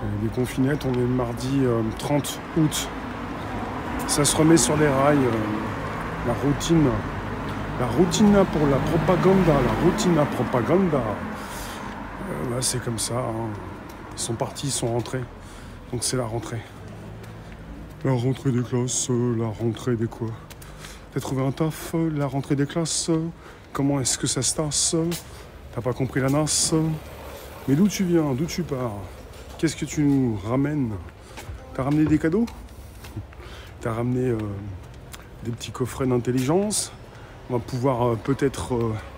Les confinettes, on est le mardi 30 août. Ça se remet sur les rails, la routine. La routine pour la propaganda, la routine propaganda. C'est comme ça. Hein. Ils sont partis, ils sont rentrés. Donc c'est la rentrée. La rentrée des classes, la rentrée des quoi? T'as trouvé un taf, la rentrée des classes? Comment est-ce que ça se tasse? T'as pas compris la nasse? Mais d'où tu viens? D'où tu pars? Qu'est-ce que tu nous ramènes? T'as ramené des cadeaux? T'as ramené des petits coffrets d'intelligence? On va pouvoir peut-être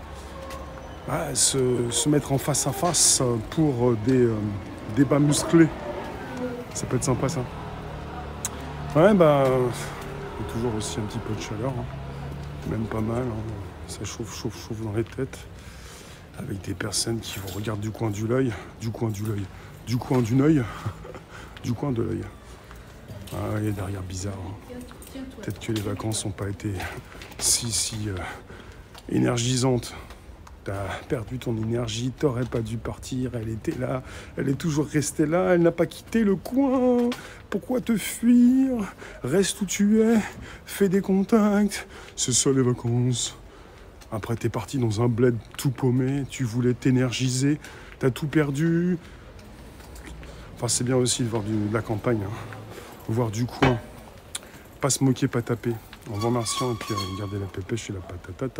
se mettre en face à face pour des débats musclés. Ça peut être sympa, ça. Ouais, il y a toujours aussi un petit peu de chaleur. Hein. Même pas mal. Hein. Ça chauffe dans les têtes. Avec des personnes qui vous regardent du coin de l'œil. Du coin de l'œil. Du coin de l'œil. Ah, il y a derrière bizarre. Hein. Peut-être que les vacances n'ont pas été si énergisantes. T'as perdu ton énergie, t'aurais pas dû partir, elle était là, elle est toujours restée là, elle n'a pas quitté le coin. Pourquoi te fuir? Reste où tu es, fais des contacts, c'est ça les vacances. Après t'es parti dans un bled tout paumé, tu voulais t'énergiser, t'as tout perdu. Enfin c'est bien aussi de voir de la campagne, hein. Voir du coin, pas se moquer, pas taper. En vous remerciant et puis garder la pépèche et la patate.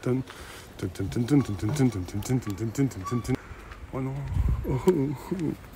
Oh non.